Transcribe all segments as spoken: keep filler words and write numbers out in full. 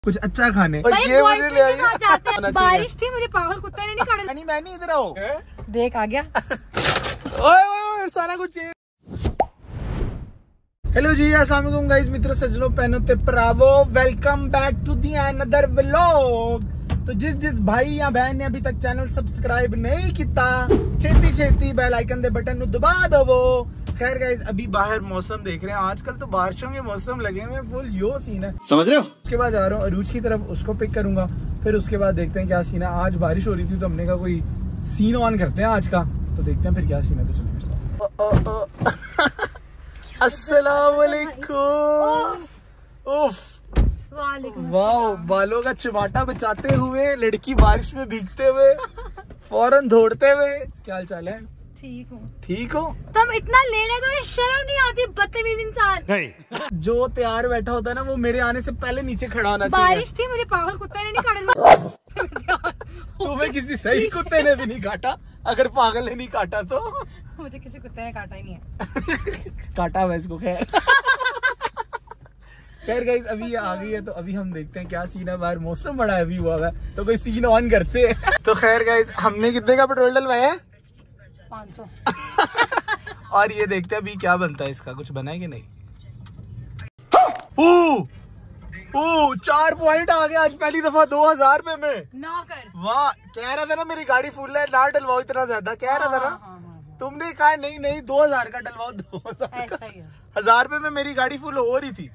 कुछ अच्छा खाने। और ये मुझे ले आई। बारिश थी, मुझे पागल कुत्ता ने नहीं काटा। नहीं मैं नहीं इधर आओ। देख आ गया। ओए ओए सारा कुछ। हेलो जी, अस्सलाम वालेकुम गाइस, मित्रों सज्जनों पैनो ते प्रावो, welcome back to the another vlog. तो जिस जिस भाई या बहन ने अभी तक चैनल सब्सक्राइब नहीं किया, छेती छेती बेल आइकन दे बटन नु दबा दो। खैर गाइस, अभी बाहर मौसम देख रहे हैं, आजकल तो बारिशों के मौसम लगे हुए, फुल यो सीन है, समझ रहे हो। उसके बाद जा रहा हूँ अरूज की तरफ, उसको पिक करूंगा, फिर उसके बाद देखते हैं क्या सीन है। आज बारिश हो रही थी तो हमने कहा कोई सीन ऑन करते हैं आज का, तो देखते हैं फिर क्या सीन है। तो चलिए मेरे साथ। अस्सलाम वालेकुम। उफ वाह, बालों का चिमाटा बचाते हुए, लड़की बारिश में भीगते हुए, फौरन दौड़ते हुए। क्या हाल चाल है? ठीक हूँ। ठीक हो? तुम इतना लेने तो शर्म नहीं आती, बदतमीज इंसान। नहीं। जो तैयार बैठा होता है ना, वो मेरे आने से पहले नीचे खड़ा होना चाहिए। बारिश थी, मुझे पागल कुत्ते ने नहीं काटा। तुम्हें किसी सही कुत्ते ने भी नहीं काटा, अगर पागल ने नहीं काटा तो। मुझे किसी कुत्ते ने काटा ही नहीं है। काटा हुआ इसको। खैर खैर गाइस, अभी ये आ गई है तो अभी हम देखते हैं क्या सीन है। बाहर मौसम बड़ा हैवी हुआ है तो कोई सीन ऑन करते हैं। तो खैर गाइस, हमने कितने का पेट्रोल डलवाया है? पाँच सौ। और ये देखते हैं अभी क्या बनता है इसका, कुछ बना है कि नहीं। ओ, ओ, चार पॉइंट आ गया आज पहली दफा दो हजार रुपए में। ना कर। वाह, कह रहा था ना मेरी गाड़ी फुल है, ना डलवाओ इतना ज्यादा, कह रहा था ना। तुमने कहा नहीं नहीं दो हजार का डलवाओ, दो हजार हजार रुपए में मेरी गाड़ी फुल हो रही थी।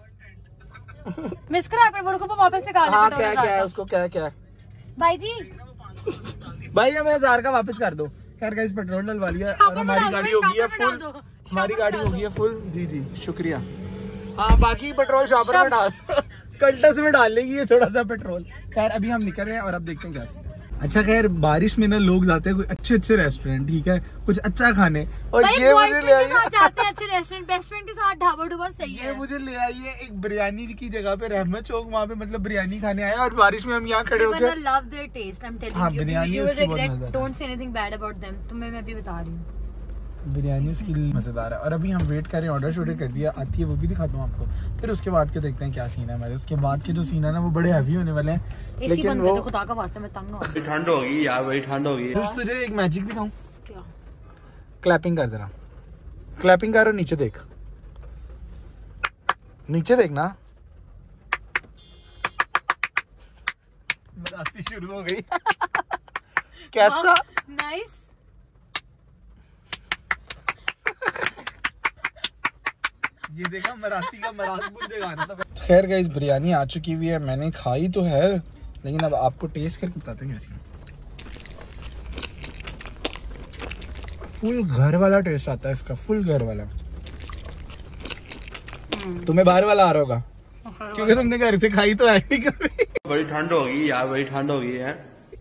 मिस करा पर को वापस निकाल। हाँ, क्या क्या है उसको, क्या क्या है भाई जी? भाई हमें हजार का वापस कर दो। खैर गाइस, पेट्रोल डलवा लिया और हमारी गाड़ी हो गई है फुल। हमारी गाड़ी हो गई है फुल। जी जी शुक्रिया। हाँ, बाकी पेट्रोल शॉपर में डाल, कल्टस में डाल लेगी ये थोड़ा सा पेट्रोल। खैर अभी हम निकल रहे हैं और अब देखते हैं क्या। अच्छा खैर, बारिश में ना लोग जाते हैं कोई अच्छे अच्छे रेस्टोरेंट, ठीक है, कुछ अच्छा खाने, और ये मुझे ले आई है जाते हैं अच्छे रेस्टोरेंट, बेस्ट फ्रेंड के साथ ढाबा ढूबा सही है। ये मुझे ले आई है एक बिरयानी की जगह पे, रहमत चौक, वहाँ पे मतलब बिरयानी खाने आए और बारिश में हम यहाँ खड़े होकर। Love their taste, I am telling you. हाँ, बिरयानी उसकी बहुत मजेदार है। Don't say anything bad about them, तुम्हें मैं भी बता रही हूँ, बिरयानी उसकी मजेदार है। और अभी हम वेट कर रहे हैं, ऑर्डर शॉर्डर कर दिया, आती है वो भी दिखाता हूँ आपको। फिर उसके बाद के देखते हैं क्या सीन है हमारे। उसके बाद के जो सीन है ना वो बड़े हैवी होने वाले हैं, लेकिन वो खुदा का वास्ते में तंग हो। ठंड होगी यार, बड़ी ठंड होगी। तुझे एक मैजिक दिखाऊं? क्या? क्लैपिंग कर जरा, क्लैपिंग कर और नीचे देख, नीचे देखना। मरासी शुरू हो गई। कैसा? नाइस। ये देखा, मरासी का मरासी मुझे गाना था। खैर गाइस, बिरयानी आ चुकी हुई है, मैंने खाई तो है, लेकिन अब आपको टेस्ट करके बताते हैं कैसी। फुल घर वाला टेस्ट आता है इसका, फुल घर वाला। तुम्हें बाहर वाला आ रहा होगा क्योंकि तुमने घर से खाई तो है नहीं कभी। बड़ी ठंड होगी यार, बड़ी ठंड होगी है।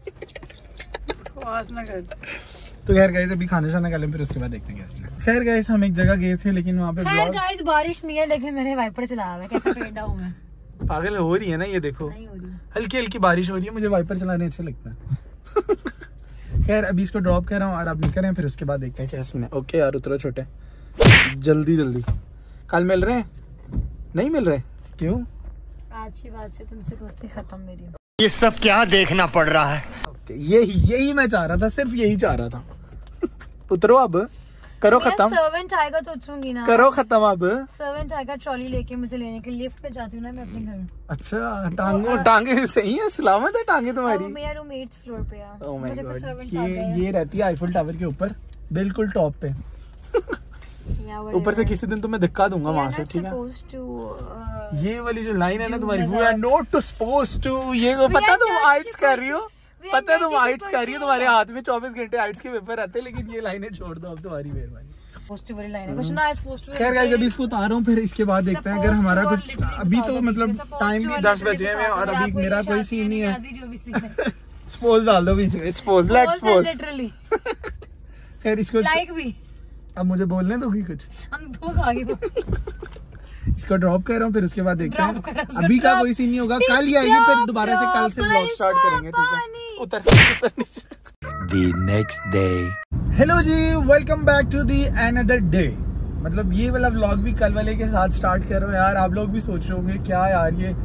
तो खैर गाइस, अभी खाना शाना कर लें, फिर उसके बाद देखते हैं कैसे। खैर गाइस, हम एक जगह गए थे, लेकिन वहाँ पे खैर गाइस, बारिश नहीं है, लेकिन मेरे वाइपर चला हुआ है। कैसा पेड़ा हूं मैं? पागल हो रही है ना, ये देखो, नहीं हो रही, हल्की हल्की बारिश हो रही है, मुझे वाइपर चलाने अच्छा लगता है। खैर अभी इसको ड्रॉप कर रहा हूँ और आप निकल रहे हैं, फिर उसके बाद देखते हैं क्या सीन है। ओके यार, उतरो छोटे, जल्दी जल्दी। कल मिल रहे हैं? नहीं मिल रहे? क्यों? आज की बात से तुमसे दोस्ती खत्म मेरी। ये सब क्या देखना पड़ रहा है? यही यही मैं चाह रहा था, सिर्फ यही चाह रहा था। उतरो अब, करो खत्म। सर्वेंट आएगा तो उतरूंगी ना। करो खत्म अब। सर्वेंट आएगा ट्रॉली लेके मुझे लेने के लिए, लिफ्ट पे जाती हूँ ना मैं अपने घर। अच्छा, टांगो टांगे सही है, सलामत है टांगे तुम्हारी? मेरा रूम एट्थ फ्लोर पे है। ओह माय गॉड, ये ये रहती है आईफल टावर के ऊपर, बिल्कुल टॉप पे। ऊपर से किसी दिन तुम्हें धक्का दूंगा वहां से, ठीक है? ये वाली जो लाइन है ना तुम्हारी, we are not supposed to, ये पता तुम आइट्स कर रही हो, पता है तुम आइट्स कर रही हो, तुम्हारे हाथ में चौबीस घंटे आइट्स के पेपर रहते हैं, लेकिन ये लाइनें छोड़ दो अब, तुम्हारी मेहरबानी। खैर गाइस, अभी इसको उतार रहा हूँ, फिर इसके बाद देखते हैं अगर हमारा कुछ। अभी तो मतलब टाइम भी दस बजे में और अभी मेरा कोई सीन नहीं है। स्पोज डाल दो बीच में, स्पोज लेट्स स्पोज लिटरली। खैर इसको लाइक भी अब मुझे बोलने दोगी कुछ? हम दो खा गए। इसको ड्रॉप कर रहा हूँ, फिर उसके बाद देखते हैं। अभी का कोई सीन नहीं होगा, कल ही आएगी, फिर दोबारा से कल से ब्लॉग स्टार्ट करेंगे, ठीक है? उतर उतर The next day. Hello ji, welcome back to the another day. मतलब ये वाला व्लॉग भी कल वाले के साथ स्टार्ट कर रहे हो यार। आप लोग भी सोच रहे होंगे क्या यार ये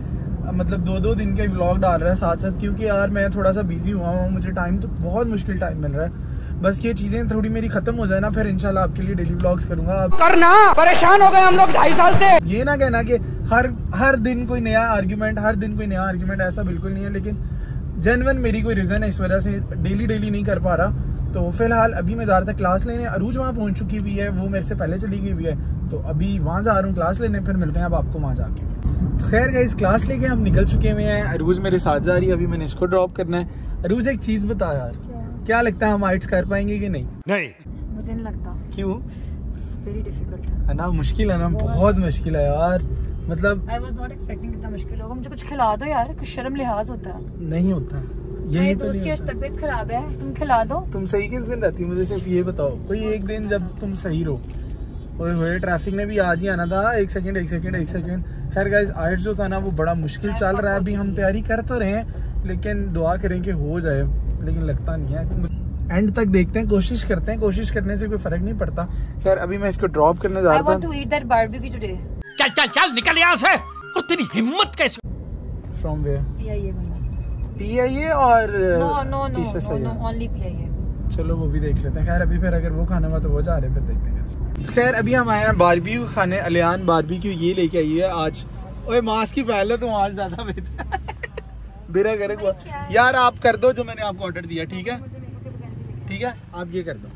मतलब दो दो दिन के व्लॉग डाल रहा है साथ साथ, क्योंकि यार मैं थोड़ा सा बिजी हुआ हूँ, मुझे टाइम तो बहुत मुश्किल टाइम मिल रहा है। बस ये चीजें थोड़ी मेरी खत्म हो जाए ना, फिर इंशाल्लाह आपके लिए डेली व्लॉग्स करूंगा। करना परेशान हो गए हम लोग ढाई साल से। ये ना कहना कि हर हर दिन कोई नया आर्ग्यूमेंट, हर दिन कोई नया आर्ग्यूमेंट, ऐसा बिल्कुल नहीं है। लेकिन जेन्युइन मेरी कोई रीजन है, इस वजह से डेली डेली नहीं कर पा रहा। तो फिलहाल अभी मैं ज़्यादातर क्लास लेने, अरूज वहाँ पहुँच चुकी हुई है, वो मेरे से पहले चली गई हुई है, तो अभी वहाँ जा रहा हूँ क्लास लेने, फिर मिलते हैं अब आपको वहाँ जाके। तो खैर गाइस, क्लास लेके हम निकल चुके हुए हैं, अरूज मेरे साथ जा रही है, अभी मैंने इसको ड्रॉप करना है। अरूज एक चीज़ बता यार, क्या लगता है हम आइट्स कर पाएंगे कि नहीं? नहीं, मुझे नहीं लगता। क्यों? वेरी डिफिकल्ट है ना, मुश्किल है ना, बहुत मुश्किल है यार। मतलब आई वाज नॉट एक्सपेक्टिंग इतना मुश्किल होगा। मुझे कुछ खिला दो यार, कुछ शर्म लिहाज होता है। नहीं होता, यही तो दोस्त की आज तबीयत खराब है, तुम खिला दो। तुम सही किस दिन रहती, मुझे सिर्फ ये बताओ, कोई एक दिन जब तुम सही रहो। ओए होए, ट्रैफिक ने भी आज ही आना था। एक सेकंड एक सेकंड एक सेकंड खैर गाइस, आइट्स जो था ना वो बड़ा मुश्किल चल रहा है। अभी हम तैयारी कर तो रहे हैं, लेकिन दुआ करें कि हो जाए, लेकिन लगता नहीं है। एंड तक देखते हैं, कोशिश करते हैं, कोशिश करने से कोई फर्क नहीं पड़ता। खैर अभी मैं इसको ड्रॉप करने जा I रहा want to eat that barbecue today. चल चल चल निकल यहाँ से। और तेरी हिम्मत कैसे? था। From where? P I A में। P I A और No no no पीछे से no no है। only P I A. चलो वो भी देख लेते हैं। खैर अभी फिर अगर वो खाना हुआ तो वो जा रहे हैं, फिर देखते हैं। खैर अभी हम आए हैं बारबेक्यू खाने। अलियान बारबेक्यू ये लेके आई है आज। ओए मास्क की पहले तो आज ज्यादा बेहतर बेरा करे को यार, आप कर दो जो मैंने आपको ऑर्डर दिया, ठीक है ठीक है, आप ये कर दो।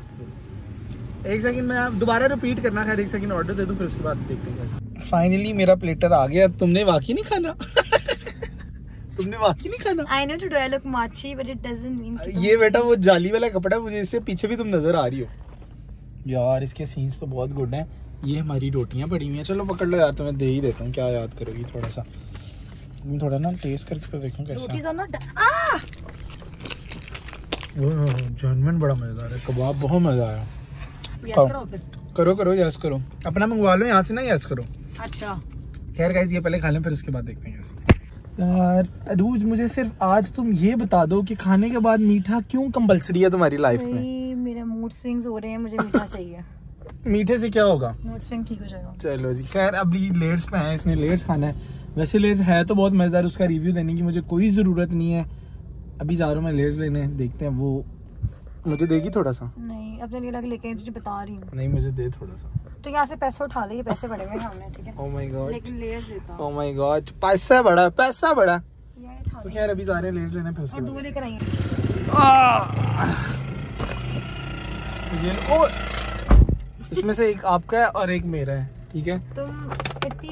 एक सेकंड में आप दोबारा रिपीट करना। खैर एक सेकंड ऑर्डर दे दूं, फिर उसके बाद देखते हैं। फाइनली मेरा प्लेटर आ गया। तुमने वाकई नहीं खाना तुमने वाकई नहीं खाना। I know today I look machi, but it doesn't mean कि ये बेटा वो जाली वाला कपड़ा है, मुझे इससे पीछे भी तुम नजर आ रही हो यार। इसके सीन्स तो बहुत गुड हैं। ये हमारी रोटियां पड़ी हुई हैं, चलो पकड़ लो यार, तुम्हें दे ही देता हूँ। क्या याद करोगी थोड़ा सा, मैं थोड़ा ना टेस्ट करके तो देखूं कैसा रोटीज are not ah वो जेन्युइन बड़ा मजेदार है। कबाब बहुत मजा आया। यस करो फिर। करो करो यस करो, अपना मंगवा लो यहाँ से ना, यस करो। अच्छा खैर गाइस, ये पहले खा लें, फिर उसके बाद देखते हैं। यार अरूज, मुझे सिर्फ आज तुम ये बता दो कि खाने के बाद मीठा क्यों कंपलसरी है तुम्हारी लाइफ में? मेरे मूड स्विंग्स हो रहे हैं, मुझे मीठा चाहिए। मीठे से क्या होगा? मूड स्विंग ठीक हो जाएगा। चलो जी, खैर अभी लेट्स पे है, इसने लेट्स खाना है। वैसे लेट्स है तो बहुत मजेदार, उसका रिव्यू देने की मुझे कोई जरूरत नहीं है। अभी जा रहा हूँ मैं लेट्स लेने, देखते हैं वो मुझे देगी थोड़ा सा। नहीं, अपने लिए लेके आई, तुझे बता रही हूँ। नहीं, मुझे दे थोड़ा सा। तो यहाँ से पैसे उठा ले, ये पैसे बड़े हुए हमने, ठीक है? ओह माय गॉड, लेकिन लेयर्स देता ओह माय गॉड, पैसा बड़ा, पैसा बड़ा। ये उठा तो ले। खैर अभी जा रहे हैं लेट्स लेने, फिर उसके और दो बाद लेकर आई ये लो। ओ, इसमें से एक आपका है और एक मेरा है, ठीक है? तुम इतनी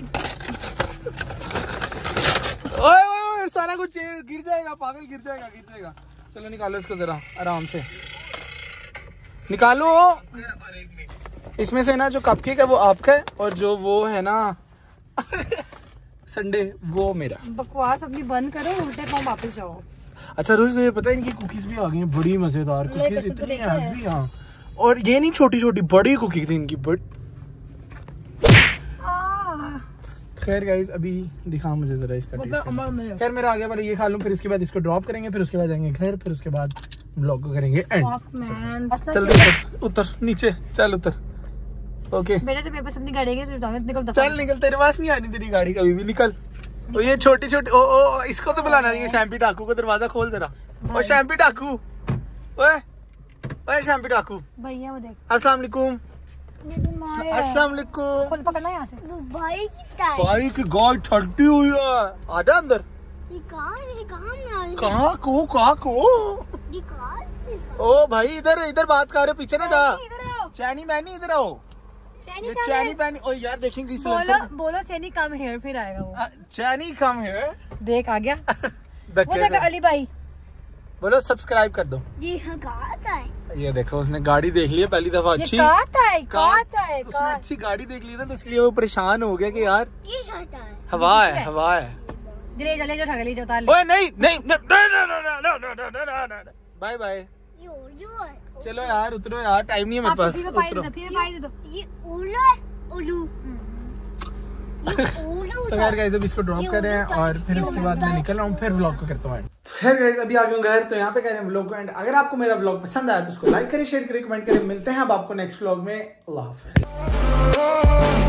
ओए ओए ओए, सारा कुछ गिर जाएगा, पागल, गिर जाएगा गिर जाएगा। चलो निकालो इसको जरा आराम से निकालो। इसमें से ना जो कपकेक है वो आपका है, और जो वो है ना संडे, वो मेरा। बकवास अपनी बंद करो, उल्टे पाँव वापस जाओ। अच्छा रोज, ये पता है इनकी कुकीज भी आ गई हैं, बड़ी मजेदार ले कुकीज, कसम तो इतनी देखा है। हैवी। हाँ, और ये नहीं छोटी छोटी, बड़ी कुकीज थी इनकी, बट खैर गाइस अभी दिखा मुझे जरा इसका टेस्ट। खैर मेरा आगे वाला ये खा लूं, फिर इसके बाद इसको ड्रॉप करेंगे, फिर उसके बाद जाएंगे घर, फिर उसके बाद ब्लॉग को करेंगे एंड। चल उतर उतर नीचे, चल उतर। ओके बेटा जब पेपर अपनी गाड़ी के निकल चल निकल, तेरे पास नहीं आनी तेरी गाड़ी कभी भी, निकल। तो ये छोटी छोटी, ओ ओ इसको तो बुलाना चाहिए, शैम्पी डाकू को। दरवाजा खोल जरा। ओ शैम्पी डाकू, ओए ओए शैम्पी डाकू, भैया वो देख। अस्सलाम वालेकुम। अस्सलाम वालेकुम। खोल पकड़ना यहाँ से। भाई भाई की गाय ठंडी हुई है, आजा अंदर। ये कहाँ ये कहाँ में कहाँ को कहाँ को? ये कहाँ? ओ भाई इधर इधर बात कर रहे, पीछे ना जा। इधर आओ। चैनी मैनी इधर आओ। चैनी ये कम चैनी है। पैनी, ओ यार देखेंगे इस बोलो लंचर। बोलो चैनी कम हेयर, फिर आएगा वो। चैनी कम है। देख आ गया वो धक्के देख से। अली भाई। बोलो सब्सक्राइब कर दो। ये यहाँ कहाँ आता है? ये देखो उसने गाड़ी देख ली है पहली दफा, ये अच्छी कहाँ था है, कहाँ- कहाँ था है, उसने कहाँ- अच्छी गाड़ी देख ली ना, तो इसलिए वो परेशान हो गया कि यार ये आता है। हवा है हवा है। ले जा ले जा ठग ले जा उतार ले। ओए नहीं नहीं, बाय बाय। ये उल्लू है। चलो यार उतरो यार, टाइम नहीं है मेरे आप पास, फिर पाई उतरो। दे दो, फिर पाई दे दो। ये उल्लू है, उल्लू। ये उल्लू तो था। यार गाइस अभी इसको ड्रॉप ये कर रहे हैं, उल्लू था, और फिर ये उसके उल्लू बाद मैं था। निकल रहा हूँ, फिर व्लॉग को करता हूँ। खैर गाइस अभी आ गए घर, तो यहाँ पे कह रहे हैं व्लॉग को एंड। अगर आपको मेरा व्लॉग पसंद आया तो उसको लाइक करें, शेयर करें, कमेंट करें। मिलते हैं अब आपको नेक्स्ट व्लॉग में। अल्लाह हाफिज।